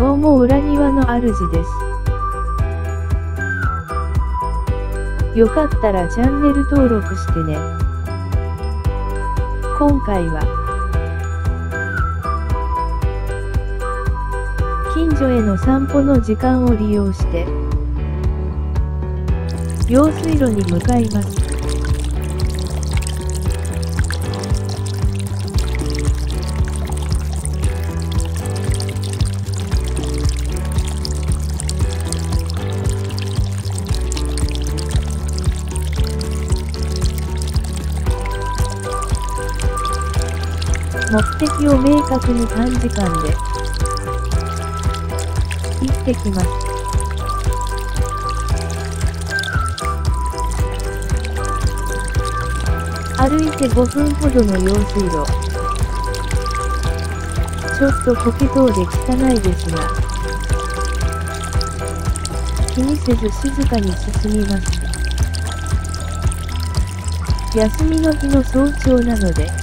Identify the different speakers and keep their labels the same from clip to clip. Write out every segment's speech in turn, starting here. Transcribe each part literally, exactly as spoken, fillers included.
Speaker 1: どうも裏庭の主です。よかったらチャンネル登録してね。今回は近所への散歩の時間を利用して用水路に向かいます。目的を明確に短時間で行ってきます。歩いてごふんほどの用水路。ちょっと苔等で汚いですが、気にせず静かに進みます。休みの日の早朝なので、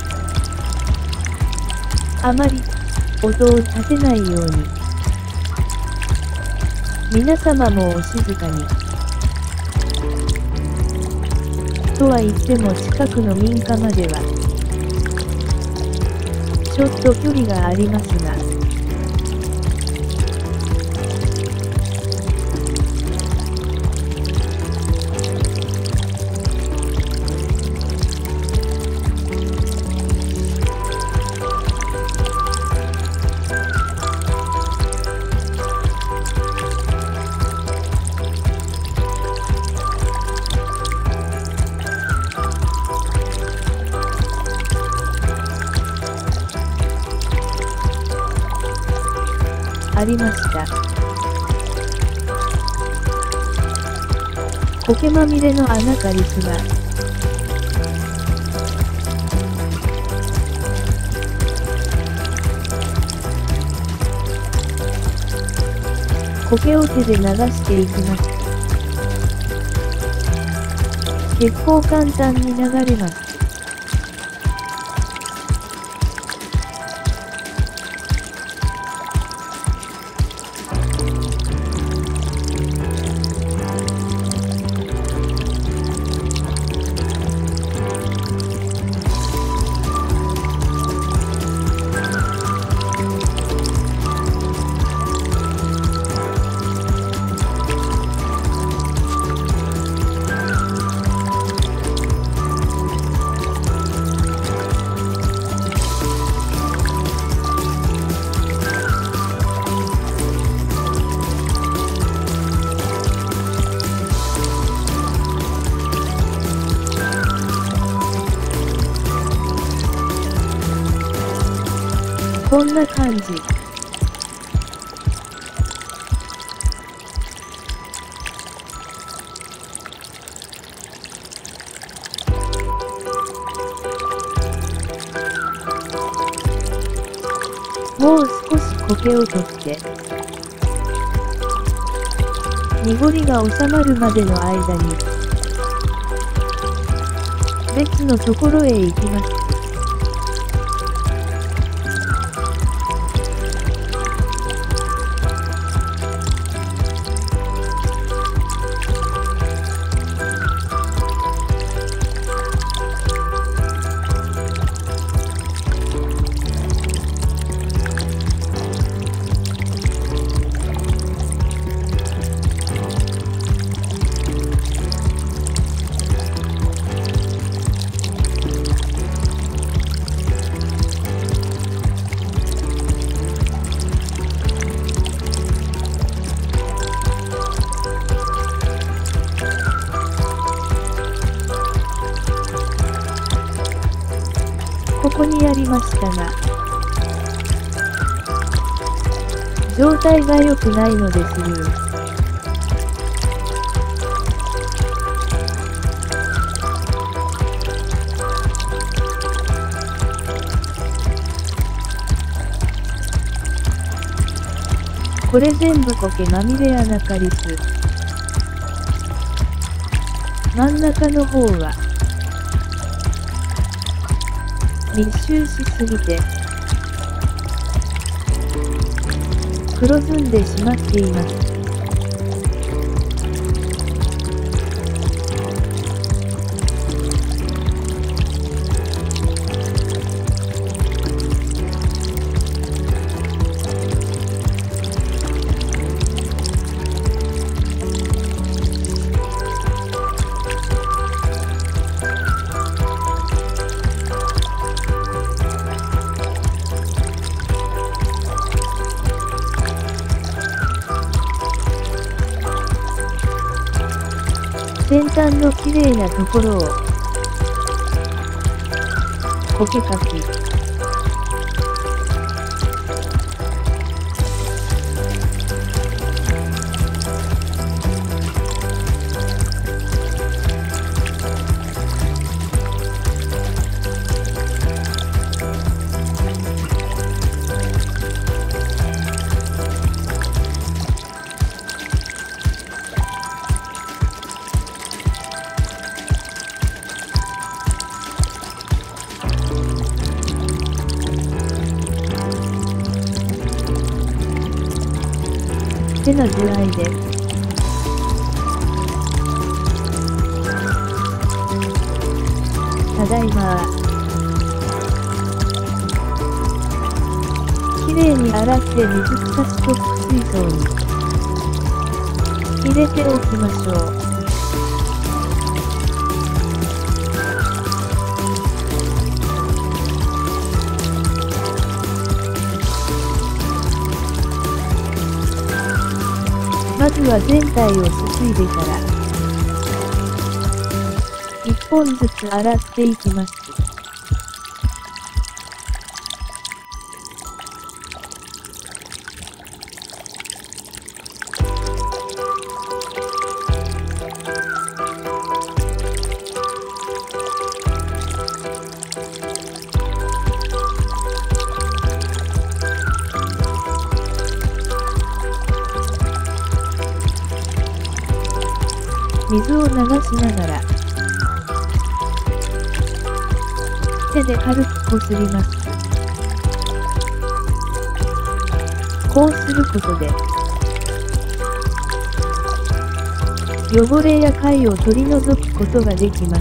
Speaker 1: あまり音を立てないように。皆様もお静かに。とは言っても近くの民家まではちょっと距離がありますが、ありました。苔まみれの穴かリスが苔を手で流していきます。結構簡単に流れます。こんな感じ。もう少し苔を取って濁りが収まるまでの間に別のところへ行きます。ここにやりましたが、状態が良くないのでスルー。これ全部苔まみれ穴かリス。真ん中の方は密集しすぎて黒ずんでしまっています。先端のきれいなところをこけかき。手の具合でただいま。きれいに洗って水草ストック水槽に入れておきましょう。まずは全体をすすいでからいっぽんずつ洗っていきます。水を流しながら手で軽くこすります。こうすることで汚れや貝を取り除くことができます。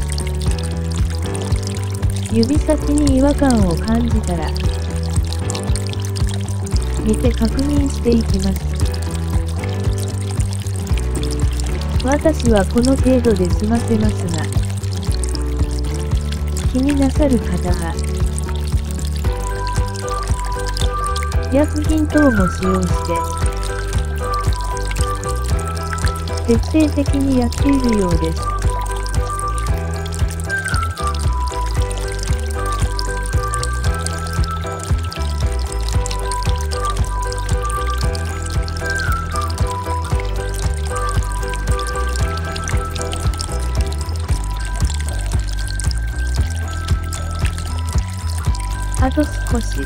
Speaker 1: 指先に違和感を感じたら見て確認していきます。私はこの程度で済ませますが、気になさる方が薬品等も使用して徹底的にやっているようです。あと少し。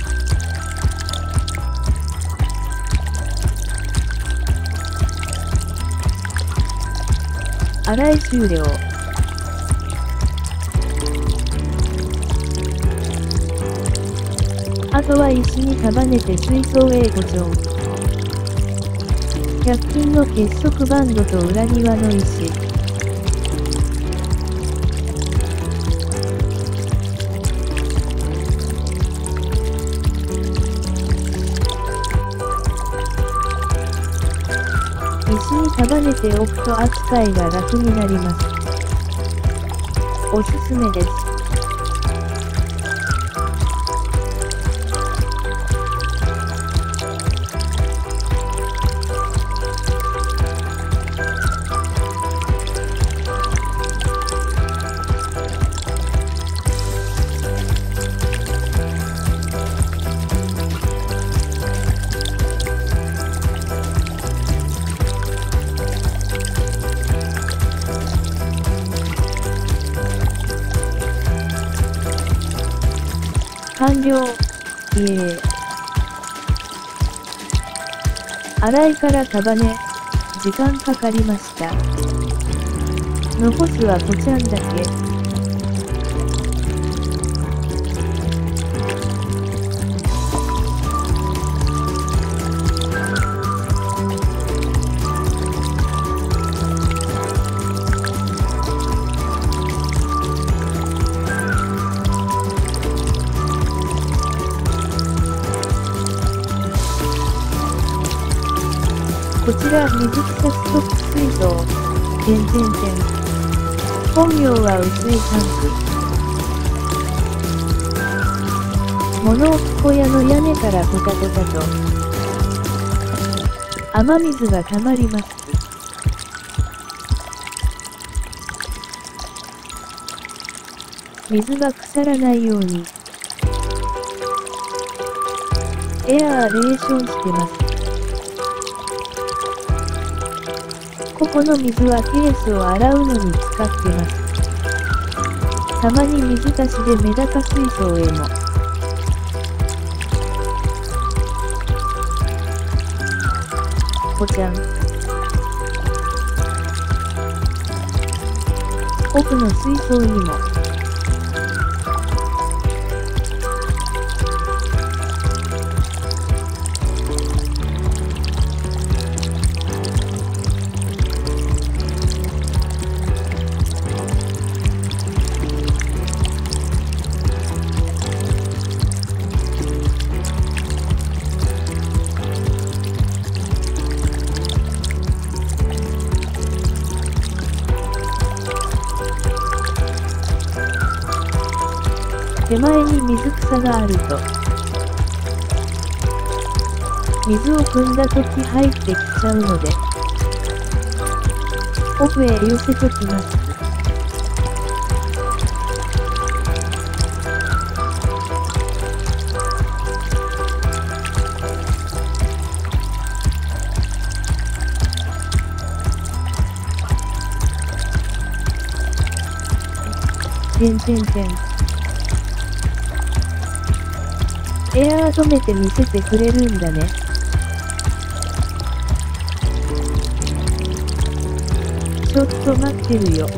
Speaker 1: 洗い終了。あとは石に束ねて水槽へご乗。ひゃく均の結束バンドと裏庭の石。石に束ねておくと扱いが楽になります。おすすめです。完了。イエーイ。洗いから束ね、時間かかりました。残すはポチャンだけ。 こちら水草ストック水槽、点々点。本名は薄いタンク。物置小屋の屋根からポタポタと雨水がたまります。水が腐らないようにエアーレーションしてます。ここの水はケースを洗うのに使ってます。たまに水出しでメダカ水槽へも。ぽちゃん。奥の水槽にも。手前に水草があると水を汲んだとき入ってきちゃうので奥へ寄せときます。てんてんてん。エアー止めて見せてくれるんだね。ちょっと待ってるよ。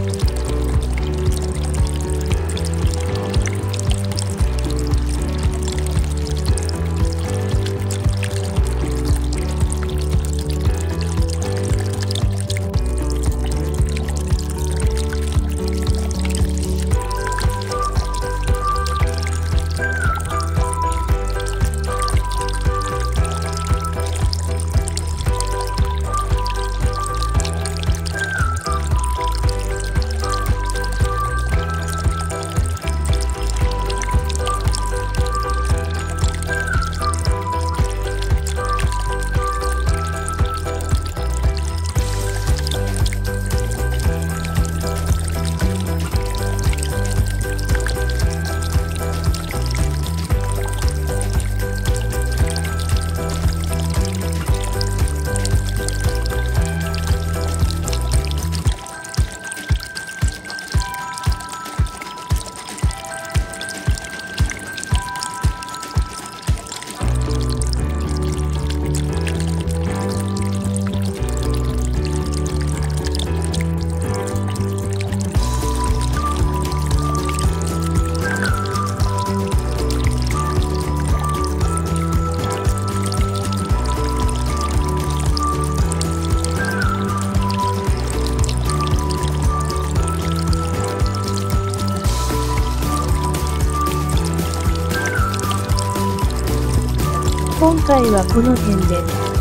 Speaker 1: 今回はこの辺で。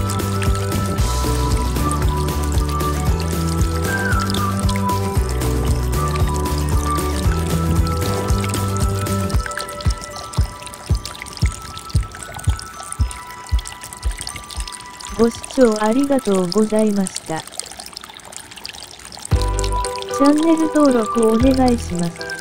Speaker 1: ご視聴ありがとうございました。チャンネル登録お願いします。